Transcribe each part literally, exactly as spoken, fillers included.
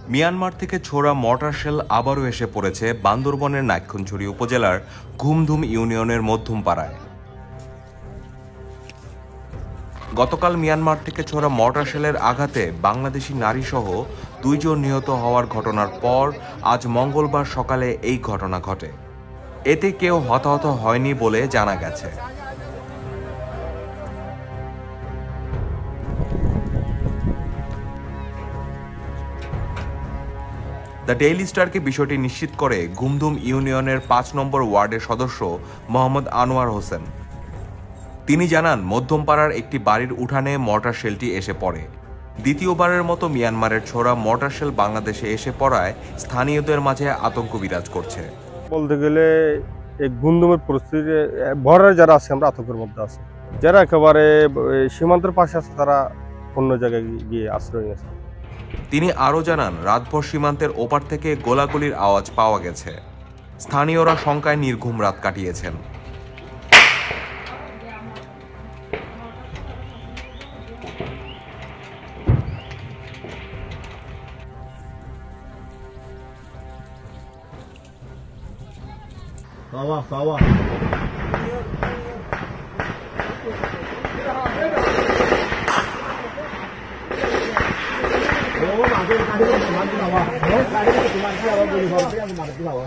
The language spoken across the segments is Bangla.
মিয়ানমার থেকে ছোড়া মর্টার শেল আবারও এসে পড়েছে বান্দরবনের নাইক্ষ্যংছড়ি উপজেলার ঘুমধুম ইউনিয়নের মধ্যমপাড়ায়। গতকাল মিয়ানমার থেকে ছোড়া মর্টার শেলের আঘাতে বাংলাদেশি নারীসহ দুইজন নিহত হওয়ার ঘটনার পর আজ মঙ্গলবার সকালে এই ঘটনা ঘটে। এতে কেউ হতাহত হয়নি বলে জানা গেছে। দ্য ডেইলি স্টারকে বিষয়টি নিশ্চিত করে ঘুমধুম ইউনিয়নের পাঁচ নম্বর ওয়ার্ডের সদস্য মোহাম্মদ আনোয়ার হোসেন। তিনি জানান, মধ্যমপাড়ার একটি বাড়ির উঠানে মর্টার শেলটি এসে পড়ে। দ্বিতীয়বারের মতো মিয়ানমারের ছোড়া মর্টার শেল বাংলাদেশে এসে পড়ায় স্থানীয়দের মাঝে আতঙ্ক বিরাজ করছে। বলতে গেলে এই ঘুমধুমের পরিস্থিতি বর্ডারে যারা আছে আমরা আতঙ্কের মধ্যে আছি। যারা একেবারে সীমান্তের পাশে আছে তারা অন্য জায়গায় গিয়ে আশ্রয় নিয়েছে। তিনি আরও জানান, রাতভর সীমান্তের ওপার থেকে গোলাগুলির আওয়াজ পাওয়া গেছে। স্থানীয়রা শঙ্কায় নির্ঘুম রাত কাটিয়েছেন। Sawa, sawa. Oh, mati tadi kan mati sawa. Oh, tadi kan cuma dia awak boleh bawa dia mati sawa.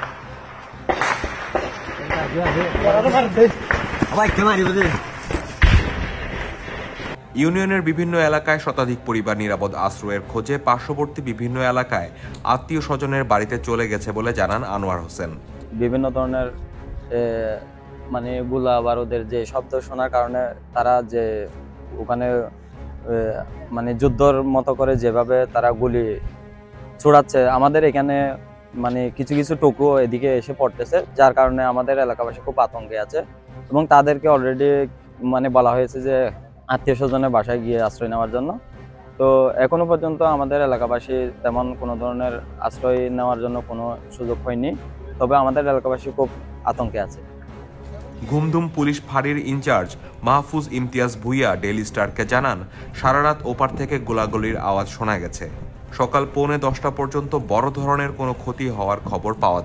ইউনিয়নের বিভিন্ন এলাকায় শতাধিক পরিবার নিরাপদ আশ্রয়ের খোঁজে পার্শ্ববর্তী বিভিন্ন এলাকায় আত্মীয় স্বজনের বাড়িতে চলে গেছে বলে জানান আনোয়ার হোসেন। বিভিন্ন ধরনের মানে গোলা বারুদের যে শব্দ শোনার কারণে তারা যে ওখানে মানে যুদ্ধর মতো করে যেভাবে তারা গুলি ছোড়াচ্ছে, আমাদের এখানে মানে কিছু কিছু টুকরো এদিকে এসে পড়তেছে, যার কারণে আমাদের এলাকাবাসী খুব আতঙ্কে আছে এবং তাদেরকে অলরেডি মানে বলা হয়েছে যে আত্মীয় স্বজনের বাসায় গিয়ে আশ্রয় নেওয়ার জন্য। তো এখনো পর্যন্ত আমাদের এলাকাবাসী তেমন কোনো ধরনের আশ্রয় নেওয়ার জন্য কোনো সুযোগ হয়নি, তবে আমাদের এলাকাবাসী খুব আতঙ্কে আছে। ঘুমধুম পুলিশ ফাঁড়ির ইনচার্জ মাহফুজ ইমতিয়াজ ভুইয়া ডেইলি স্টারকে জানান, সারা রাত ওপার থেকে গোলাগুলির আওয়াজ শোনা গেছে। সকাল পৌনে দশটা পর্যন্ত বড় ধরনের কোনো ক্ষতি হওয়ার খবর পাওয়া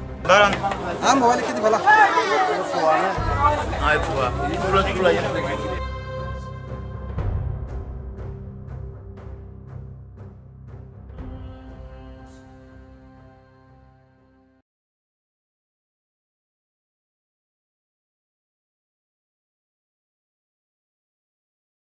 যায়নি।